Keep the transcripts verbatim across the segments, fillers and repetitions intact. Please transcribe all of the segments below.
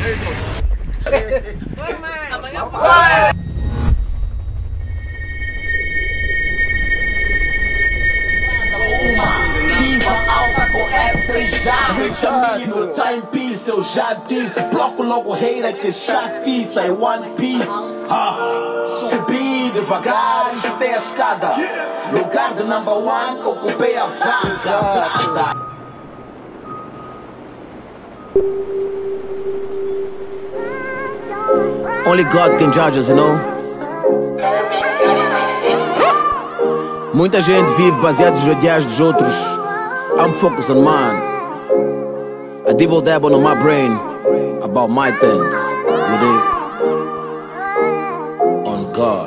Vai, mãe. Amanhã vai. Diva alta com essa e já Richard no timepiece, eu já disse. Bloco logo reira que chatice. É One Piece. ah. Subi devagar e chutei a escada. Lugar de number one, ocupei a vaga. Only God can judge us, you know? Muita gente vive baseado nos ideais dos outros. I'm focused on mine. I dibble dabble on my brain about my things, you dig? On God.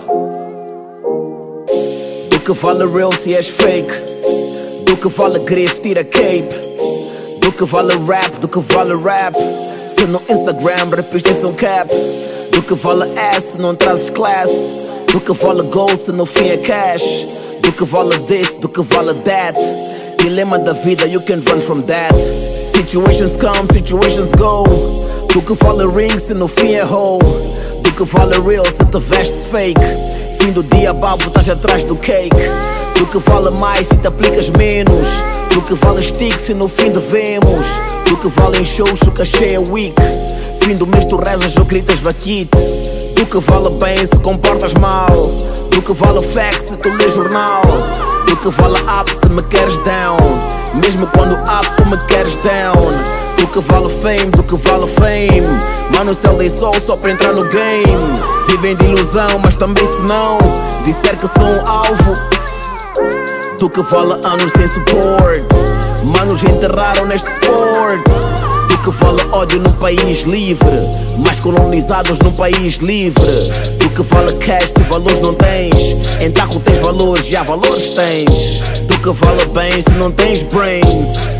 Do que vale real se és fake? Do que vale grife, tira cape? Do que vale rap, do que vale rap? Se no Instagram repistes um cap. Do que vale ass se não trazes class? Do que vale gold se no fim é cash? Do que vale this, do que vale that? Dilema da vida, you can run from that. Situations come, situations go. Do que vale ring se no fim é hoe? Do que vale real se te vestes fake? Fim do dia babo, estás atrás do cake. Do que vale mais se te aplicas menos? Do que vale stick se no fim devemos? Do que vale em shows se o cachê é weak? Fim do mês tu rezas ou gritas vaquite. Do que vale bem se comportas mal? Do que vale fax se tu lês jornal? Do que vale up se me queres down? Mesmo quando up tu me queres down. Do que vale fame, do que vale fame? Mano, céu dei sol só para entrar no game. Vivem de ilusão, mas também se não disser que sou um alvo. Do que vale anos sem suporte? Manos enterraram neste sport. Do que vale ódio num país livre, mas colonizados num país livre. Do que vale cash se valores não tens? Em carro tens valores, já valores tens. Do que vale bem se não tens brains?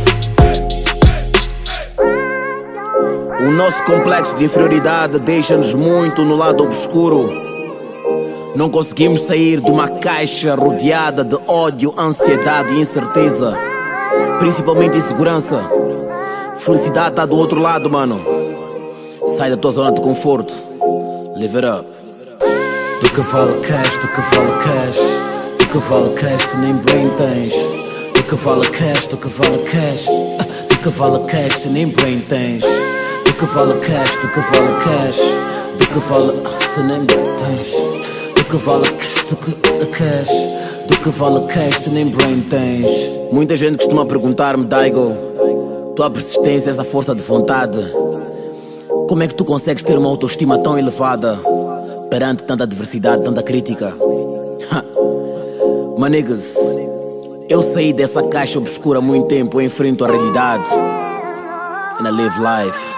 O nosso complexo de inferioridade deixa-nos muito no lado obscuro. Não conseguimos sair de uma caixa rodeada de ódio, ansiedade e incerteza. Principalmente insegurança. Felicidade está do outro lado, mano. Sai da tua zona de conforto. Live it up. Do que vale cash, do que vale cash? Do que vale cash se nem brain tens? Do que vale cash, do que vale cash? Do que vale cash se nem brain tens? Do que vale cash, do que vale cash? Do que vale se nem tens? Do que vale cash, do que cash? Do que vale cash se nem brain tens? Muita gente costuma perguntar-me, Daigo, tua persistência, essa força de vontade, como é que tu consegues ter uma autoestima tão elevada perante tanta adversidade, tanta crítica? My niggas, eu saí dessa caixa obscura há muito tempo, eu enfrento a realidade and I live life.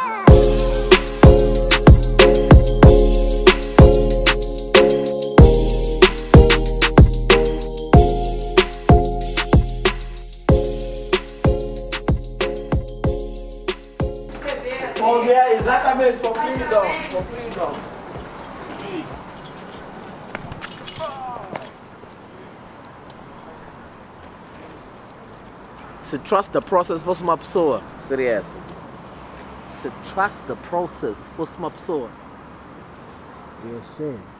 É, exatamente, for freedom, for freedom. Se trust the process fosse uma pessoa, seria essa. Se trust the process fosse uma pessoa. Yes, sir.